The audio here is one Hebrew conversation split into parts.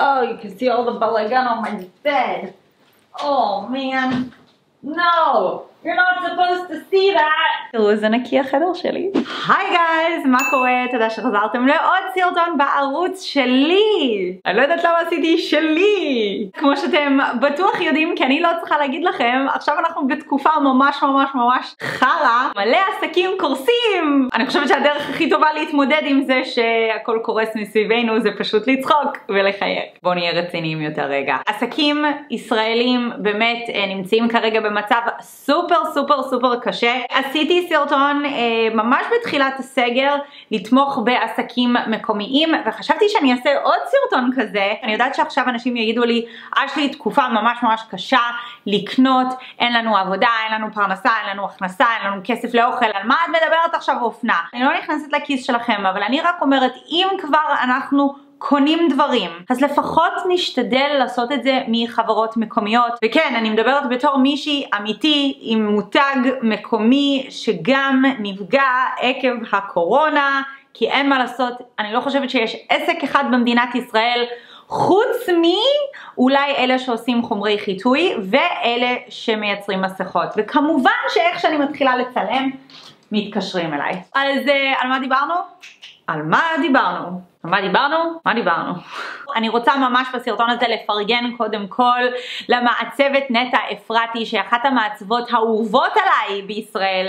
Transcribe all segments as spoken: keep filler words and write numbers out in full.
Oh, you can see all the balagan on my bed. Oh man, no, you're not supposed to see that. תראו, זה נקי החדר שלי. היי גייז, מה קורה? תודה שחזרתם לעוד סרטון בערוץ שלי. אני לא יודעת למה עשיתי שלי. כמו שאתם בטוח יודעים, כי אני לא צריכה להגיד לכם, עכשיו אנחנו בתקופה ממש ממש ממש חרה. מלא עסקים קורסים. אני חושבת שהדרך הכי טובה להתמודד עם זה שהכל קורס מסביבנו זה פשוט לצחוק ולחייך. בואו נהיה רציניים יותר רגע. עסקים ישראלים באמת נמצאים כרגע במצב סופר סופר סופר קשה. עשיתי סרטון אה, ממש בתחילת הסגר לתמוך בעסקים מקומיים, וחשבתי שאני אעשה עוד סרטון כזה. אני יודעת שעכשיו אנשים יגידו לי, יש לי תקופה ממש ממש קשה לקנות, אין לנו עבודה, אין לנו פרנסה, אין לנו הכנסה, אין לנו כסף לאוכל, על מה את מדברת עכשיו אופנה? אני לא נכנסת לכיס שלכם, אבל אני רק אומרת, אם כבר אנחנו קונים דברים, אז לפחות נשתדל לעשות את זה מחברות מקומיות. וכן, אני מדברת בתור מישהי אמיתי עם מותג מקומי שגם נפגע עקב הקורונה, כי אין מה לעשות. אני לא חושבת שיש עסק אחד במדינת ישראל חוץ מאולי אלה שעושים חומרי חיטוי ואלה שמייצרים מסכות. וכמובן שאיך שאני מתחילה לצלם מתקשרים אליי. אז על מה דיברנו? על מה דיברנו? על מה דיברנו? מה דיברנו? אני רוצה ממש בסרטון הזה לפרגן קודם כל למעצבת נטע אפרתי, שאחת המעצבות האהובות עליי בישראל.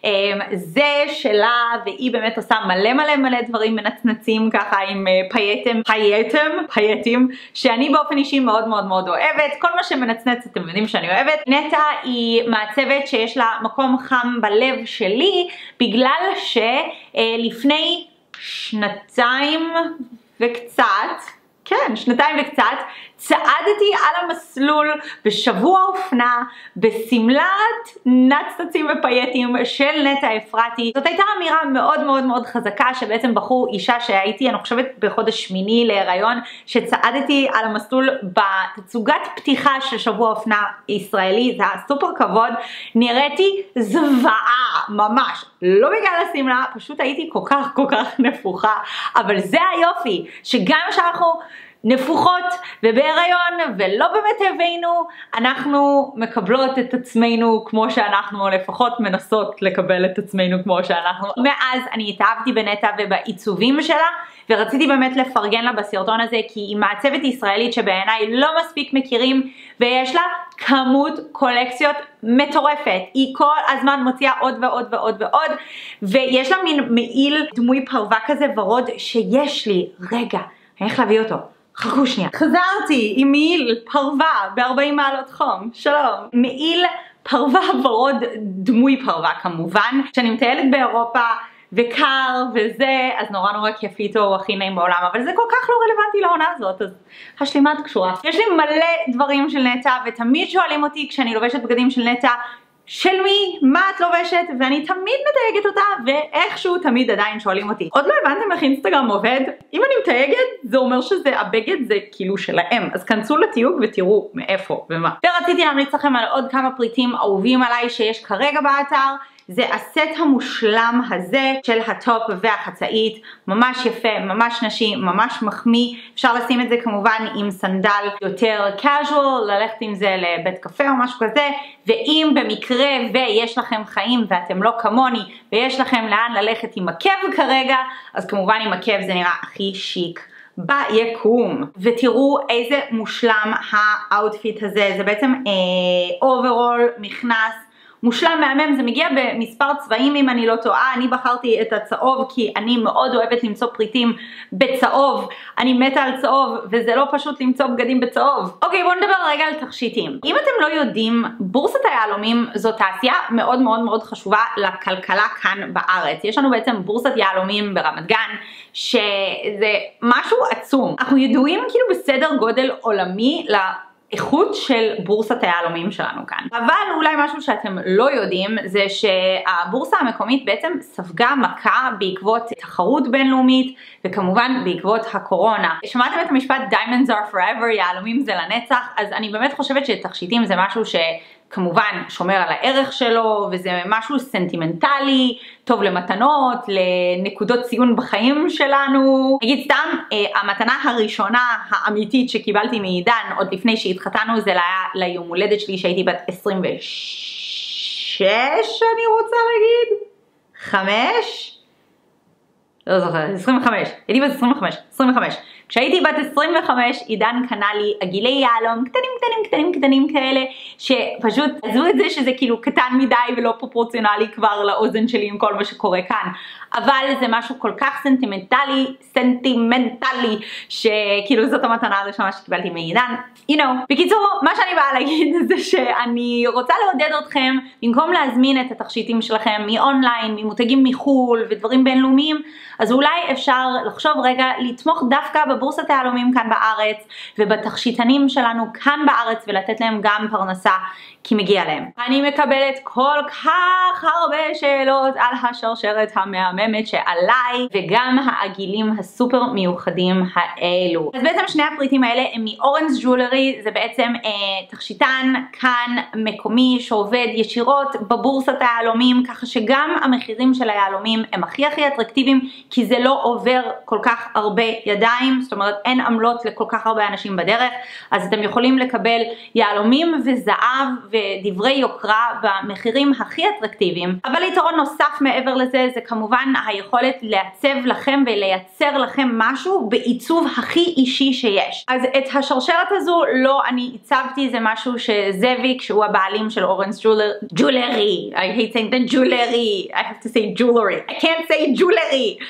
זה שלה, והיא באמת עושה מלא מלא מלא דברים מנצנצים ככה עם פייטם, פייטם, פייטים, שאני באופן אישי מאוד מאוד מאוד אוהבת. כל מה שמנצנץ אתם יודעים שאני אוהבת. נטע היא מעצבת שיש לה מקום חם בלב שלי, בגלל שלפני שנתיים וקצת, כן, שנתיים וקצת, צעדתי על המסלול בשבוע אופנה בסמלת נצנצים ופייטים של נטע אפרתי. זאת הייתה אמירה מאוד מאוד מאוד חזקה, שבעצם בחור אישה שהייתי, אני חושבת בחודש שמיני להיריון, שצעדתי על המסלול בתצוגת פתיחה של שבוע אופנה ישראלי. זה היה סופר כבוד, נראיתי זוועה ממש, לא בגלל הסמלה, פשוט הייתי כל כך כל כך נפוחה. אבל זה היופי, שגם שאנחנו נפוחות ובהיריון ולא באמת הבאנו, אנחנו מקבלות את עצמנו כמו שאנחנו, לפחות מנסות לקבל את עצמנו כמו שאנחנו. מאז אני התאהבתי בנטע ובעיצובים שלה, ורציתי באמת לפרגן לה בסרטון הזה, כי היא מעצבת ישראלית שבעיניי לא מספיק מכירים, ויש לה כמות קולקציות מטורפת. היא כל הזמן מוציאה עוד ועוד ועוד ועוד, ויש לה מין מעיל דמוי פרווה כזה ורוד שיש לי. רגע, אני הולך להביא אותו. חכו שנייה. חזרתי עם מעיל פרווה ב-ארבעים מעלות חום. שלום. מעיל פרווה ורוד דמוי פרווה כמובן. כשאני מטיילת באירופה וקר וזה, אז נורא נורא כיף איתו, הוא הכי נעים בעולם, אבל זה כל כך לא רלוונטי לעונה הזאת, אז השלימה קשורה. יש לי מלא דברים של נטע, ותמיד שואלים אותי כשאני לובשת בגדים של נטע, של מי? מה את לובשת? ואני תמיד מתייגת אותה, ואיכשהו תמיד עדיין שואלים אותי, עוד לא הבנתם איך אינסטגרם עובד? אם אני מתייגת, זה אומר שזה, הבגד זה כאילו שלהם, אז כנסו לתיוג ותראו מאיפה ומה. ורציתי להמליץ לכם על עוד כמה פריטים אהובים עליי שיש כרגע באתר. זה הסט המושלם הזה של הטופ והחצאית, ממש יפה, ממש נשי, ממש מחמיא. אפשר לשים את זה כמובן עם סנדל יותר casual, ללכת עם זה לבית קפה או משהו כזה. ואם במקרה ויש לכם חיים ואתם לא כמוני ויש לכם לאן ללכת עם עקב כרגע, אז כמובן עם עקב זה נראה הכי שיק ביקום. ותראו איזה מושלם האוטפיט הזה. זה בעצם אוברול, אה, מכנס מושלם מהמם. זה מגיע במספר צבעים אם אני לא טועה. אני בחרתי את הצהוב כי אני מאוד אוהבת למצוא פריטים בצהוב. אני מתה על צהוב, וזה לא פשוט למצוא בגדים בצהוב. אוקיי, בואו נדבר רגע על תכשיטים. אם אתם לא יודעים, בורסת היהלומים זו תעשייה מאוד מאוד מאוד חשובה לכלכלה כאן בארץ. יש לנו בעצם בורסת יהלומים ברמת גן, שזה משהו עצום. אנחנו ידועים כאילו בסדר גודל עולמי ל... איכות של בורסת היהלומים שלנו כאן. אבל אולי משהו שאתם לא יודעים זה שהבורסה המקומית בעצם ספגה מכה בעקבות תחרות בינלאומית, וכמובן בעקבות הקורונה. שמעתם את המשפט Diamonds are forever, יהלומים זה לנצח, אז אני באמת חושבת שתכשיטים זה משהו ש... כמובן שומר על הערך שלו, וזה משהו סנטימנטלי, טוב למתנות, לנקודות ציון בחיים שלנו. נגיד סתם, המתנה הראשונה האמיתית שקיבלתי מעידן, עוד לפני שהתחתנו, זה היה ליום הולדת שלי שהייתי בת עשרים ושש, אני רוצה להגיד, חמש? לא זוכרת, עשרים וחמש, הייתי בת עשרים וחמש, עשרים וחמש. כשהייתי בת עשרים וחמש, עידן קנה לי עגילי יהלום קטנים קטנים קטנים קטנים כאלה, שפשוט עזבו את זה שזה כאילו קטן מדי ולא פרופורציונלי כבר לאוזן שלי עם כל מה שקורה כאן. אבל זה משהו כל כך סנטימנטלי, סנטימנטלי, שכאילו זאת המתנה הראשונה שקיבלתי מעידן. You know. בקיצור, מה שאני באה להגיד זה שאני רוצה לעודד אתכם, במקום להזמין את התכשיטים שלכם מאונליין, ממותגים מחול ודברים בינלאומיים, אז אולי אפשר לחשוב רגע לתמוך דווקא בבורסת היהלומים כאן בארץ, ובתכשיטנים שלנו כאן בארץ, ולתת להם גם פרנסה, כי מגיע להם. אני מקבלת כל כך הרבה שאלות על השרשרת המהממת שעליי, וגם העגילים הסופר מיוחדים האלו. אז בעצם שני הפריטים האלה הם מאורנס ג'ולרי, זה בעצם אה, תכשיטן כאן מקומי שעובד ישירות בבורסת היהלומים, ככה שגם המחירים של היהלומים הם הכי הכי אטרקטיביים, כי זה לא עובר כל כך הרבה ידיים, זאת אומרת אין עמלות לכל כך הרבה אנשים בדרך, אז אתם יכולים לקבל יהלומים וזהב ודברי יוקרה במחירים הכי אטרקטיביים. אבל יתרון נוסף מעבר לזה זה כמובן היכולת לעצב לכם ולייצר לכם משהו בעיצוב הכי אישי שיש. אז את השרשרת הזו לא אני עיצבתי, זה משהו שזאביק שהוא הבעלים של אורנס ג'ולרי, I hate saying the jewelry, I have to say jewelry, I can't say jewelry.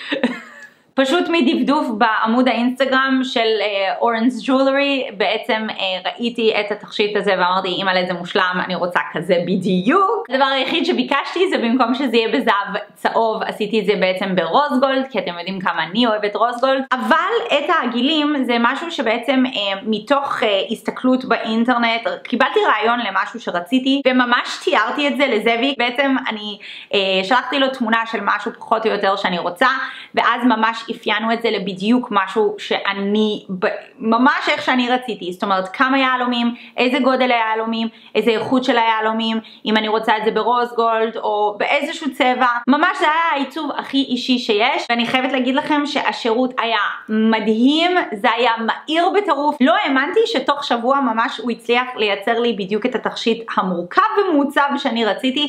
פשוט מדפדוף בעמוד האינסטגרם של אורנס uh, ג'ולרי, בעצם uh, ראיתי את התכשיט הזה ואמרתי, אימא'לה זה מושלם, אני רוצה כזה בדיוק. הדבר היחיד שביקשתי זה במקום שזה יהיה בזהב צהוב, עשיתי את זה בעצם ברוז גולד, כי אתם יודעים כמה אני אוהבת רוז גולד. אבל את העגילים זה משהו שבעצם uh, מתוך uh, הסתכלות באינטרנט, קיבלתי רעיון למשהו שרציתי, וממש תיארתי את זה לזאביק. בעצם אני uh, שלחתי לו תמונה של משהו פחות או יותר שאני רוצה, ואז ממש אפיינו את זה לבדיוק משהו שאני, ממש איך שאני רציתי, זאת אומרת כמה יהלומים, איזה גודל היהלומים, איזה איכות של היהלומים, אם אני רוצה את זה ברוז גולד או באיזשהו צבע, ממש זה היה העיצוב הכי אישי שיש, ואני חייבת להגיד לכם שהשירות היה מדהים, זה היה מהיר בטירוף, לא האמנתי שתוך שבוע ממש הוא הצליח לייצר לי בדיוק את התכשיט המורכב ומעוצב שאני רציתי,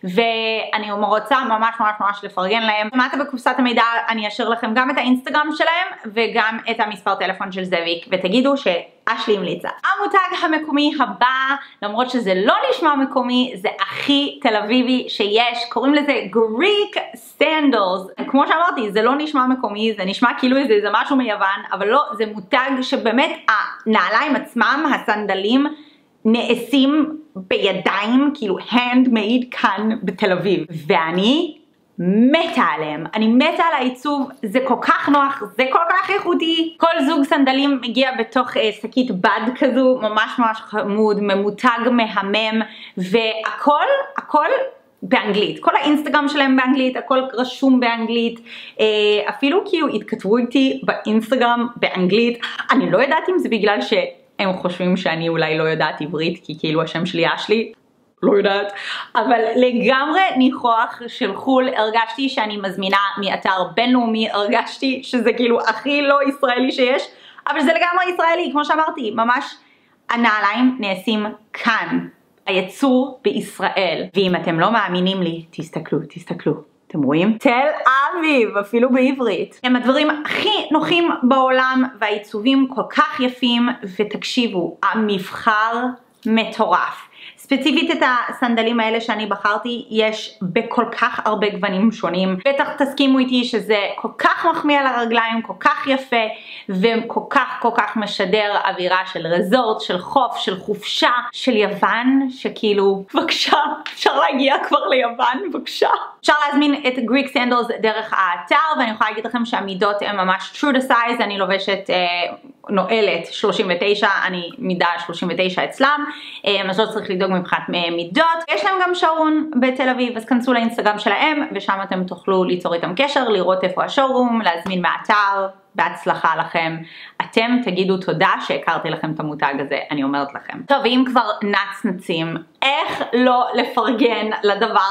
ואני רוצה ממש ממש ממש לפרגן להם. למטה בקופסת המידע אני אשאיר לכם גם את האינסטגרם שלהם וגם את המספר טלפון של זאביק, ותגידו שאשלי המליצה. המותג המקומי הבא, למרות שזה לא נשמע מקומי, זה הכי תל אביבי שיש, קוראים לזה Greek Sandals. כמו שאמרתי, זה לא נשמע מקומי, זה נשמע כאילו זה, זה משהו מיוון, אבל לא, זה מותג שבאמת הנעליים עצמם, הסנדלים, נעשים בידיים, כאילו handmade כאן בתל אביב, ואני מתה עליהם, אני מתה על העיצוב, זה כל כך נוח, זה כל כך איכותי. כל זוג סנדלים מגיע בתוך אה, שקית בד כזו, ממש ממש חמוד, ממותג מהמם, והכל, הכל באנגלית, כל האינסטגרם שלהם באנגלית, הכל רשום באנגלית, אה, אפילו כאילו התכתבו איתי באינסטגרם באנגלית. אני לא יודעת אם זה בגלל ש... הם חושבים שאני אולי לא יודעת עברית, כי כאילו השם שלי אשלי, לא יודעת, אבל לגמרי ניחוח של חול. הרגשתי שאני מזמינה מאתר בינלאומי, הרגשתי שזה כאילו הכי לא ישראלי שיש, אבל זה לגמרי ישראלי, כמו שאמרתי, ממש הנעליים נעשים כאן, הייצור בישראל. ואם אתם לא מאמינים לי, תסתכלו, תסתכלו. אתם רואים? תל אביב, אפילו בעברית. הם הדברים הכי נוחים בעולם, והעיצובים כל כך יפים, ותקשיבו, המבחר מטורף. ספציפית את הסנדלים האלה שאני בחרתי, יש בכל כך הרבה גוונים שונים. בטח תסכימו איתי שזה כל כך מחמיא על הרגליים, כל כך יפה, וכל כך כל כך משדר אווירה של רזורט, של חוף, של חופשה, של יוון, שכאילו, בבקשה, אפשר להגיע כבר ליוון, בבקשה. אפשר להזמין את Greek Sandals דרך האתר, ואני יכולה להגיד לכם שהמידות הן ממש true to size. אני לובשת אה, נועלת שלושים ותשע, אני מידה שלושים ותשע אצלם, אה, אז לא צריך לדאוג מבחינת מידות. יש להם גם שואורום בתל אביב, אז כנסו לאינסטגרם שלהם, ושם אתם תוכלו ליצור איתם קשר, לראות איפה השואורום, להזמין מהאתר, בהצלחה לכם. אתם תגידו תודה שהכרתי לכם את המותג הזה, אני אומרת לכם. טוב, ואם כבר נצנצים, איך לא לפרגן לדבר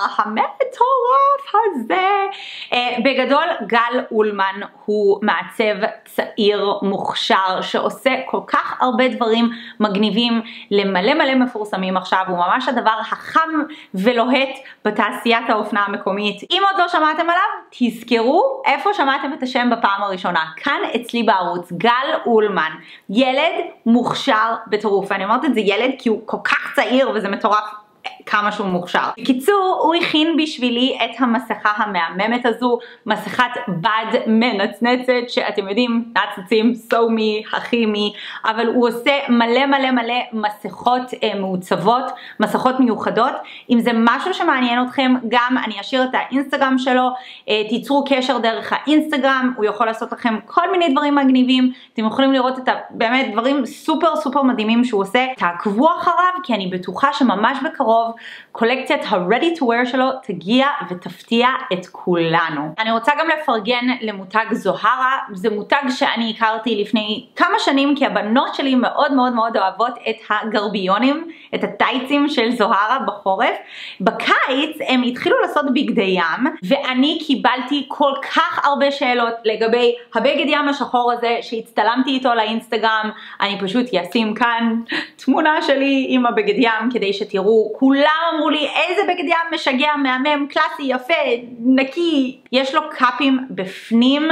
המטורף הזה? Uh, בגדול, גל אולמן הוא מעצב צעיר מוכשר שעושה כל כך הרבה דברים מגניבים למלא מלא מפורסמים עכשיו. הוא ממש הדבר החם ולוהט בתעשיית האופנה המקומית. אם עוד לא שמעתם עליו, תזכרו איפה שמעתם את השם בפעם הראשונה. כאן אצלי בערוץ, גל אולמן, ילד מוכשר בטירוף. ואני אומרת את זה ילד כי הוא כל כך צעיר וזה מטורף כמה שהוא מוכשר. בקיצור, הוא הכין בשבילי את המסכה המהממת הזו, מסכת בד מנצנצת, שאתם יודעים, נצנצים, so me, הכי me, אבל הוא עושה מלא מלא מלא מסכות אה, מעוצבות, מסכות מיוחדות. אם זה משהו שמעניין אתכם, גם אני אשאיר את האינסטגרם שלו, אה, תיצרו קשר דרך האינסטגרם, הוא יכול לעשות לכם כל מיני דברים מגניבים, אתם יכולים לראות את באמת דברים סופר סופר מדהימים שהוא עושה. תעקבו אחריו, כי אני בטוחה שממש בקרוב קולקציית ה-Ready to Wear שלו תגיע ותפתיע את כולנו. אני רוצה גם לפרגן למותג זוהרה. זה מותג שאני הכרתי לפני כמה שנים, כי הבנות שלי מאוד מאוד מאוד אוהבות את הגרביונים, את הטייצים של זוהרה בחורף. בקיץ הם התחילו לעשות בגדי ים, ואני קיבלתי כל כך הרבה שאלות לגבי הבגד ים השחור הזה שהצטלמתי איתו לאינסטגרם. אני פשוט אשים כאן תמונה שלי עם הבגד ים כדי שתראו. כולם אמרו לי איזה בגד ים משגע, מהמם, קלאסי, יפה, נקי. יש לו קאפים בפנים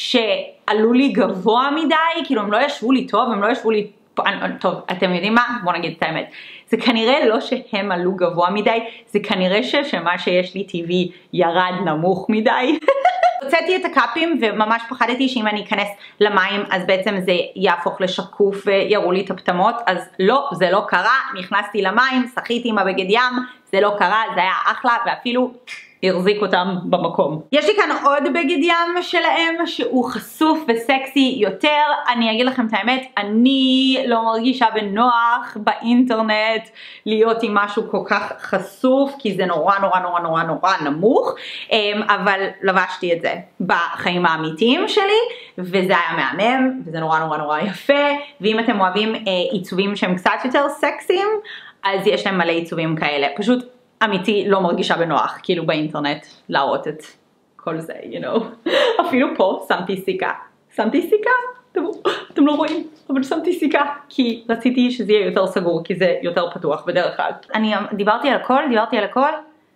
שעלו לי גבוה מדי, כאילו הם לא ישבו לי טוב, הם לא ישבו לי טוב. אתם יודעים מה? בואו נגיד את האמת. זה כנראה לא שהם עלו גבוה מדי, זה כנראה שמה שיש לי טבעי ירד נמוך מדי. הוצאתי את הקאפים וממש פחדתי שאם אני אכנס למים אז בעצם זה יהפוך לשקוף ויראו לי את הפטמות, אז לא, זה לא קרה. נכנסתי למים, שחיתי עם הבגד ים, זה לא קרה, זה היה אחלה, ואפילו הרזיק אותם במקום. יש לי כאן עוד בגד ים שלהם שהוא חשוף וסקסי יותר. אני אגיד לכם את האמת, אני לא מרגישה בנוח באינטרנט להיות עם משהו כל כך חשוף, כי זה נורא נורא נורא נורא נורא נמוך, אבל לבשתי את זה בחיים האמיתיים שלי וזה היה מהמם וזה נורא נורא נורא יפה. ואם אתם אוהבים עיצובים שהם קצת יותר סקסיים, אז יש להם מלא עיצובים כאלה. פשוט אמיתי לא מרגישה בנוח, כאילו באינטרנט, להראות את כל זה, you know. אפילו פה שמתי סיכה. שמתי סיכה? אתם, אתם לא רואים, אבל שמתי סיכה, כי רציתי שזה יהיה יותר סגור, כי זה יותר פתוח בדרך כלל. אני דיברתי על הכל, דיברתי על הכל.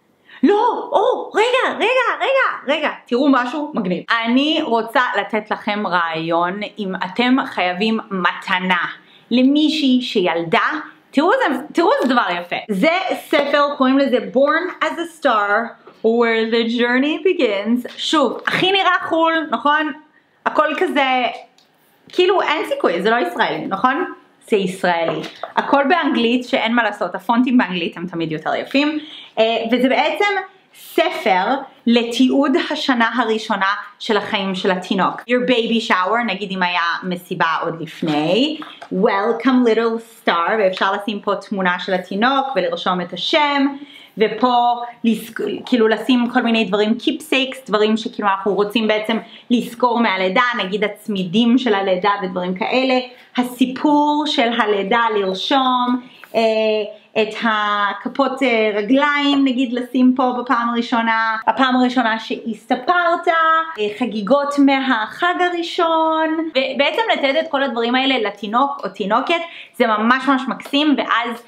לא, או, רגע, רגע, רגע, רגע, תראו משהו מגניב. אני רוצה לתת לכם רעיון, אם אתם חייבים מתנה למישהי שילדה, תראו איזה, תראו איזה דבר יפה. זה ספר, קוראים לזה Born as a Star, where the journey begins. שוב, הכי נראה חול, נכון? הכל כזה, כאילו אין סיכוי, זה לא ישראלי, נכון? זה ישראלי. הכל באנגלית, שאין מה לעשות, הפונטים באנגלית הם תמיד יותר יפים, וזה בעצם ספר לתיעוד השנה הראשונה של החיים של התינוק. Your baby shower, נגיד אם היה מסיבה עוד לפני, Welcome little star, ואפשר לשים פה תמונה של התינוק ולרשום את השם, ופה כאילו לשים כל מיני דברים, keepsakes, דברים שכאילו אנחנו רוצים בעצם לזכור מהלידה, נגיד הצמידים של הלידה ודברים כאלה, הסיפור של הלידה לרשום, אה, את הכפות רגליים נגיד לשים פה בפעם הראשונה, הפעם הראשונה שהסתפרת, חגיגות מהחג הראשון, ובעצם לתת את כל הדברים האלה לתינוק או תינוקת. זה ממש ממש מקסים. ואז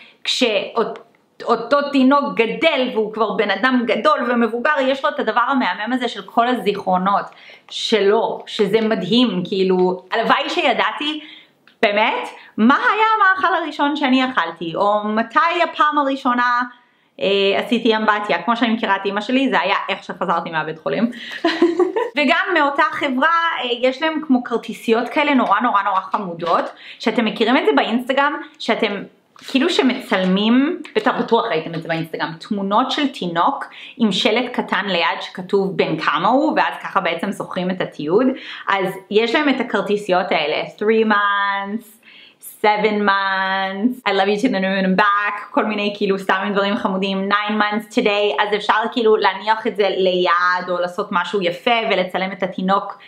כשאותו תינוק גדל והוא כבר בן אדם גדול ומבוגר, יש לו את הדבר המהמם הזה של כל הזיכרונות שלו, שזה מדהים. כאילו הלוואי שידעתי באמת, מה היה המאכל הראשון שאני אכלתי, או מתי הפעם הראשונה אה, עשיתי אמבטיה, כמו שאני מכירה את אמא שלי, זה היה איך שחזרתי מהבית חולים. וגם מאותה חברה, אה, יש להם כמו כרטיסיות כאלה נורא נורא נורא חמודות, שאתם מכירים את זה באינסטגרם, שאתם כאילו שמצלמים, בטוח ראיתם את זה באינסטגרם, תמונות של תינוק עם שלט קטן ליד שכתוב בין כמה הוא, ואז ככה בעצם זוכרים את התיעוד. אז יש להם את הכרטיסיות האלה, three months, seven months, I love you to the moon and back, כל מיני כאילו סתם דברים חמודים, nine months today, אז אפשר כאילו להניח את זה ליד או לעשות משהו יפה ולצלם את התינוק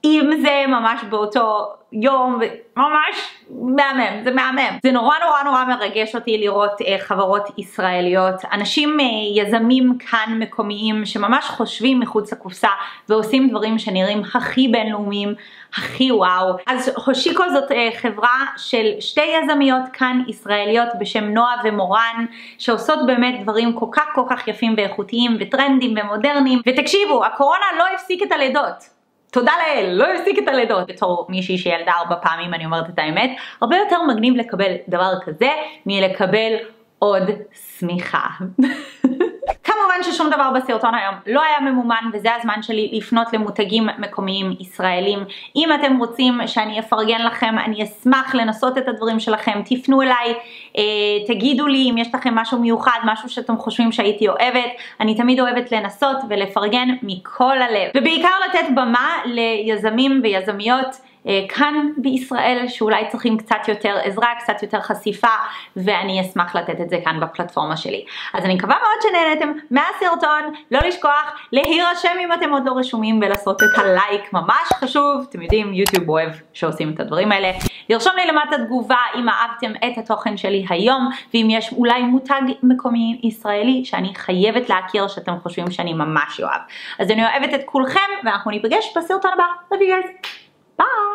אם זה ממש באותו יום, ממש מהמם, זה מהמם. זה נורא נורא נורא מרגש אותי לראות אה, חברות ישראליות, אנשים אה, יזמים כאן מקומיים שממש חושבים מחוץ לקופסה ועושים דברים שנראים הכי בינלאומיים, הכי וואו. אז הושיקו זאת אה, חברה של שתי יזמיות כאן ישראליות בשם נועה ומורן, שעושות באמת דברים כל כך כל כך יפים ואיכותיים וטרנדים ומודרניים. ותקשיבו, הקורונה לא הפסיק את הלידות. תודה לאל, לא הפסיק את הלידות. בתור מישהי שילדה ארבע פעמים, אני אומרת את האמת, הרבה יותר מגניב לקבל דבר כזה מלקבל עוד סמיכה. כמובן ששום דבר בסרטון היום לא היה ממומן, וזה הזמן שלי לפנות למותגים מקומיים ישראלים. אם אתם רוצים שאני אפרגן לכם, אני אשמח לנסות את הדברים שלכם. תפנו אליי, אה, תגידו לי אם יש לכם משהו מיוחד, משהו שאתם חושבים שהייתי אוהבת. אני תמיד אוהבת לנסות ולפרגן מכל הלב. ובעיקר לתת במה ליזמים ויזמיות כאן בישראל שאולי צריכים קצת יותר עזרה, קצת יותר חשיפה, ואני אשמח לתת את זה כאן בפלטפורמה שלי. אז אני מקווה מאוד שנהנתם מהסרטון. לא לשכוח להירשם אם אתם עוד לא רשומים ולעשות את הלייק, ממש חשוב. אתם יודעים, יוטיוב אוהב שעושים את הדברים האלה. לרשום לי למטה תגובה אם אהבתם את התוכן שלי היום, ואם יש אולי מותג מקומי ישראלי שאני חייבת להכיר שאתם חושבים שאני ממש אוהב. אז אני אוהבת את כולכם, ואנחנו ניפגש בסרטון הבא. Love you guys. Bye!